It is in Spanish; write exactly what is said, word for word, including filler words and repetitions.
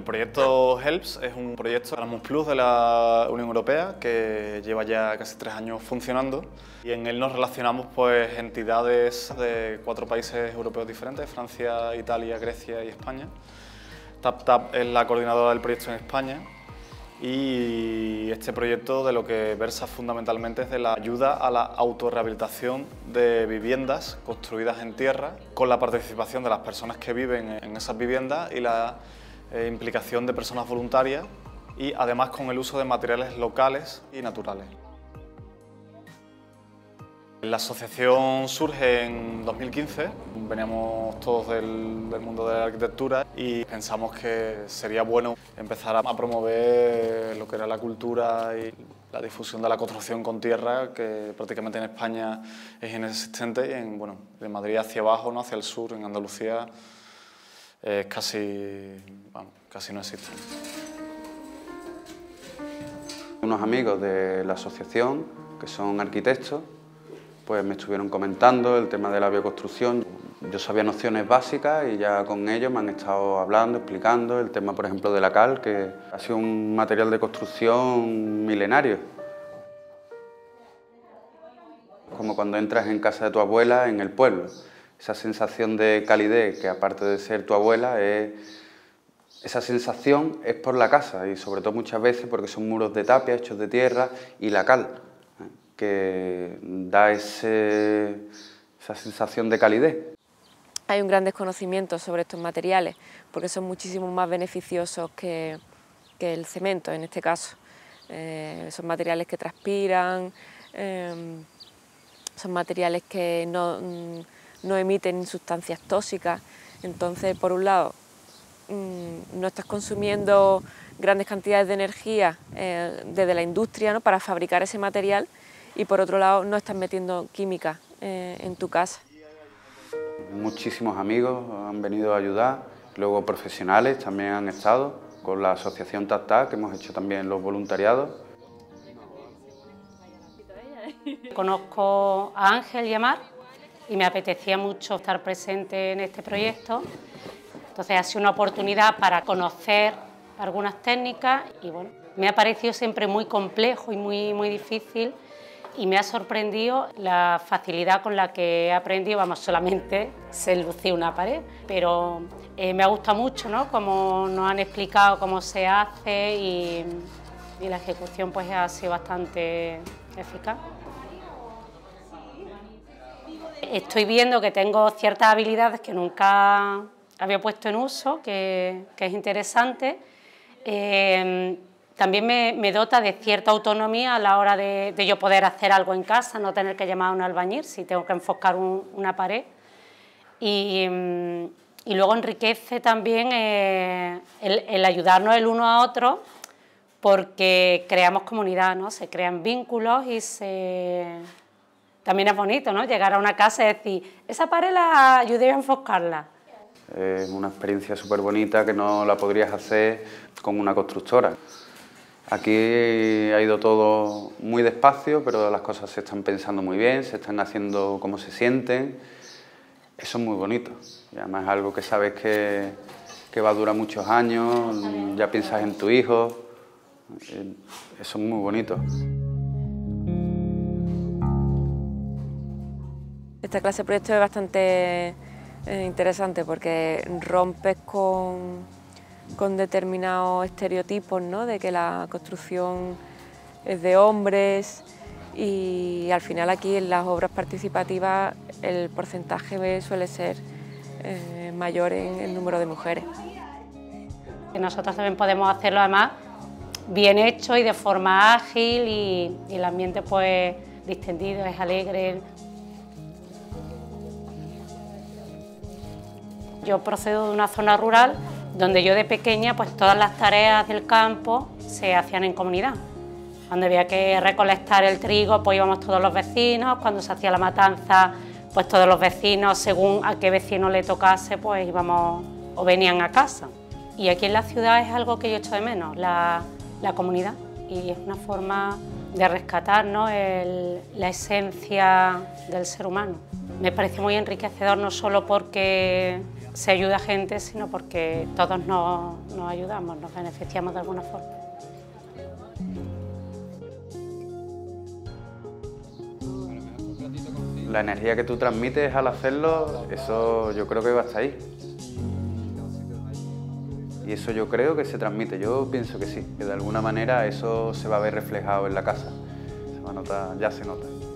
proyecto HELPS es un proyecto Erasmus Plus de la Unión Europea que lleva ya casi tres años funcionando y en él nos relacionamos pues entidades de cuatro países europeos diferentes, Francia, Italia, Grecia y España. TapTap es la coordinadora del proyecto en España y este proyecto de lo que versa fundamentalmente es de la ayuda a la autorrehabilitación de viviendas construidas en tierra con la participación de las personas que viven en esas viviendas y la eh, implicación de personas voluntarias y además con el uso de materiales locales y naturales. La asociación surge en dos mil quince, veníamos todos del, del mundo de la arquitectura y pensamos que sería bueno empezar a promover lo que era la cultura y la difusión de la construcción con tierra, que prácticamente en España es inexistente y en, bueno, de Madrid hacia abajo, ¿no? Hacia el sur, en Andalucía, es casi, bueno, casi no existe. Unos amigos de la asociación, que son arquitectos, pues me estuvieron comentando el tema de la bioconstrucción. Yo sabía nociones básicas y ya con ellos me han estado hablando, explicando el tema, por ejemplo, de la cal, que ha sido un material de construcción milenario. Como cuando entras en casa de tu abuela en el pueblo. Esa sensación de calidez, que aparte de ser tu abuela, es... esa sensación es por la casa y sobre todo muchas veces porque son muros de tapia hechos de tierra y la cal, que da ese, esa sensación de calidez. Hay un gran desconocimiento sobre estos materiales porque son muchísimo más beneficiosos que, que el cemento en este caso. Eh, son materiales que transpiran, eh, son materiales que no, no emiten sustancias tóxicas. Entonces, por un lado, no estás consumiendo grandes cantidades de energía eh, desde la industria, ¿no?, para fabricar ese material, y por otro lado no estás metiendo química eh, en tu casa. Muchísimos amigos han venido a ayudar, luego profesionales también han estado, con la asociación TapTap, que hemos hecho también los voluntariados. Conozco a Ángel y a Mar y me apetecía mucho estar presente en este proyecto. Entonces ha sido una oportunidad para conocer algunas técnicas y bueno, me ha parecido siempre muy complejo y muy, muy difícil y me ha sorprendido la facilidad con la que he aprendido, vamos, solamente sé lucir una pared, pero eh, me ha gustado mucho, ¿no?, cómo nos han explicado cómo se hace y, y la ejecución pues ha sido bastante eficaz. Estoy viendo que tengo ciertas habilidades que nunca había puesto en uso, que, que es interesante. Eh, también me, me dota de cierta autonomía a la hora de, de yo poder hacer algo en casa, no tener que llamar a un albañil si tengo que enfocar un, una pared. Y, y luego enriquece también eh, el, el ayudarnos el uno a otro, porque creamos comunidad, ¿no? Se crean vínculos y se... también es bonito, ¿no?, llegar a una casa y decir, esa pared la ayudé a enfocarla. Es una experiencia súper bonita que no la podrías hacer con una constructora. Aquí ha ido todo muy despacio, pero las cosas se están pensando muy bien, se están haciendo como se sienten. Eso es muy bonito. Y además es algo que sabes que, que va a durar muchos años, ya piensas en tu hijo. Eso es muy bonito. Esta clase de proyectos es bastante eh, interesante porque rompes con, con determinados estereotipos, ¿no?, de que la construcción es de hombres, y al final aquí en las obras participativas el porcentaje suele ser eh, mayor en el número de mujeres. Nosotros también podemos hacerlo además bien hecho y de forma ágil y, y el ambiente pues distendido, es alegre. Yo procedo de una zona rural donde yo de pequeña pues todas las tareas del campo se hacían en comunidad. Cuando había que recolectar el trigo pues íbamos todos los vecinos, cuando se hacía la matanza pues todos los vecinos, según a qué vecino le tocase pues íbamos o venían a casa. Y aquí en la ciudad es algo que yo echo de menos, la, la comunidad, y es una forma de rescatar, ¿no?, el, la esencia del ser humano. Me parece muy enriquecedor no solo porque se ayuda a gente, sino porque todos nos, nos ayudamos, nos beneficiamos de alguna forma. La energía que tú transmites al hacerlo, eso yo creo que va hasta ahí. Y eso yo creo que se transmite, yo pienso que sí, que de alguna manera eso se va a ver reflejado en la casa. Se va a notar, ya se nota.